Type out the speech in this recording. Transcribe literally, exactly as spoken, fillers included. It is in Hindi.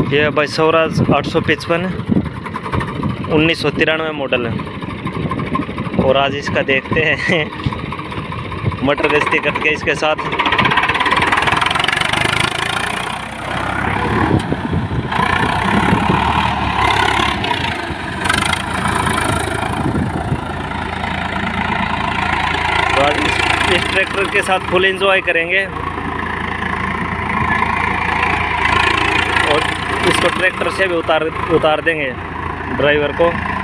ये है भाई स्वराज आठ सौ पचपन उन्नीस सौ तिरानवे मॉडल है। और आज इसका देखते हैं मटर गश्ती करके इसके साथ। तो आज इस, इस ट्रैक्टर के साथ फुल एंजॉय करेंगे और इसको ट्रैक्टर से भी उतार उतार देंगे ड्राइवर को।